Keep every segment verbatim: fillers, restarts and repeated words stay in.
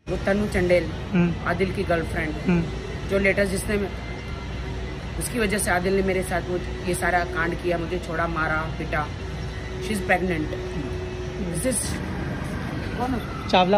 वो तनु चंडेल आदिल की गर्लफ्रेंड जो लेटेस्ट जिसने उसकी वजह से आदिल ने मेरे साथ वो ये सारा कांड किया, मुझे छोड़ा, मारा, पिटा। She is pregnant. This is कौन? चावला।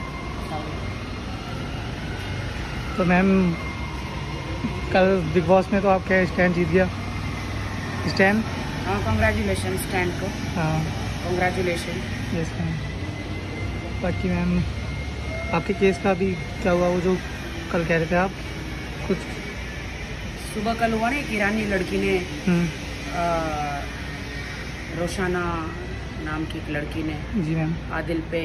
तो मैम कल बिग बॉस में तो आपका स्टैंड जीत गया। स्टैंड? हाँ, कॉन्ग्रेचुलेशन स्टैंड को। हाँ, कॉन्ग्रेचुलेशन। Yes ma'am. बाकी मैम आपके केस का भी क्या हुआ, वो जो कल कह रहे थे आप कुछ? सुबह कल हुआ ना, एक ईरानी लड़की ने आ, रोशाना नाम की एक लड़की ने जी मैम आदिल पे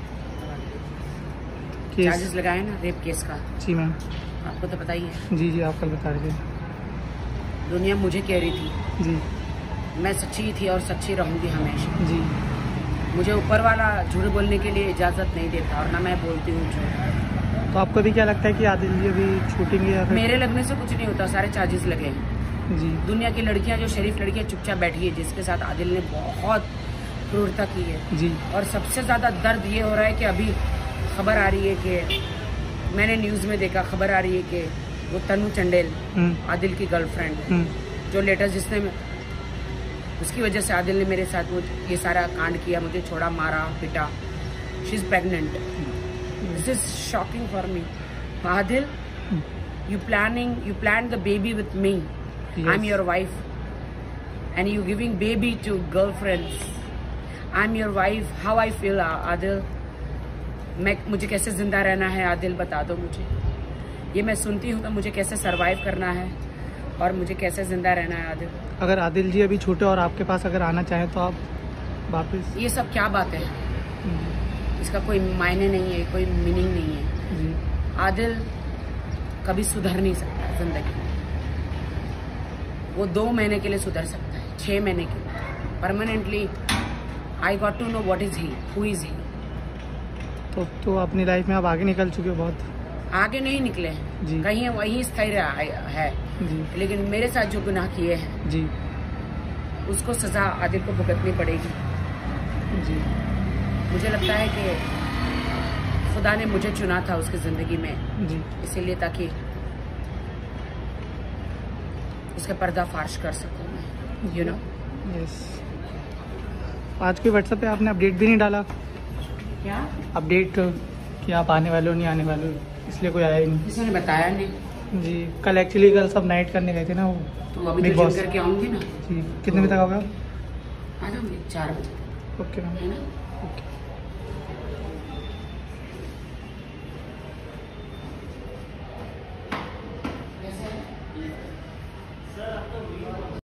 चार्जेस लगाए ना, रेप केस का। जी मैम, आपको तो पता ही है। जी जी आप कल बता रहे थे। दुनिया मुझे कह रही थी जी, मैं सच्ची थी और सच्ची रहूंगी हमेशा। जी मुझे ऊपर वाला झूठ बोलने के लिए इजाजत नहीं देता और ना मैं बोलती हूँ झूठ। तो आपको भी क्या लगता है कि आदिल जी अभी छूटेंगे या फिर? मेरे लगने से कुछ नहीं होता, सारे चार्जेस लगे हैं। जी, दुनिया की लड़कियां जो शरीफ लड़कियां चुपचाप बैठी है, जिसके साथ आदिल ने बहुत क्रूरता की है। जी, और सबसे ज्यादा दर्द ये हो रहा है कि अभी खबर आ रही है कि मैंने न्यूज में देखा, खबर आ रही है कि वो तनु चंडेल आदिल की गर्लफ्रेंड जो लेटेस्ट जिसने उसकी वजह से आदिल ने मेरे साथ वो ये सारा कांड किया, मुझे छोड़ा, मारा, पिटा। She is pregnant. This is shocking for me. Adil, you planning you planned the baby with me. Yes. I'm your wife and you giving baby to girlfriends. I'm your wife. How I feel, Adil? मैं मुझे कैसे जिंदा रहना है आदिल, बता दो मुझे। ये मैं सुनती हूँ तो मुझे कैसे सरवाइव करना है और मुझे कैसे जिंदा रहना है आदिल। अगर आदिल जी अभी छूटे और आपके पास अगर आना चाहें तो आप वापस? ये सब क्या बात है? इसका कोई मायने नहीं है, कोई मीनिंग नहीं है। जी। आदिल कभी सुधर नहीं सकता जिंदगी में। वो दो महीने के लिए सुधर सकता है, छह महीने के लिए। Permanently I got to know what is he, who is he. तो तो अपनी लाइफ में आप आगे निकल चुके हो, बहुत आगे नहीं निकले हैं, कहीं वहीं स्थायी है जी। लेकिन मेरे साथ जो गुनाह किए हैं जी, उसको सजा आदिल को भुगतनी पड़ेगी जी। मुझे लगता है कि खुदा ने मुझे चुना था उसकी जिंदगी में जी, इसीलिए ताकि उसका पर्दाफाश कर सकूं मैं, यू नो। यस। आज के व्हाट्सएप पे आपने अपडेट भी नहीं डाला? क्या अपडेट कि आप आने वाले हो नहीं आने वाले हो, इसलिए कोई आया ही नहीं? किसी ने बताया नहीं जी। कल एक्चुअली कल सब नाइट करने गए थे ना, वो तो अभी तो जिम करके आऊंगी ना जी। कितने बजे तक आओगे? आ जाऊंगी चार बजे। ओके मैम, है ना? ओके।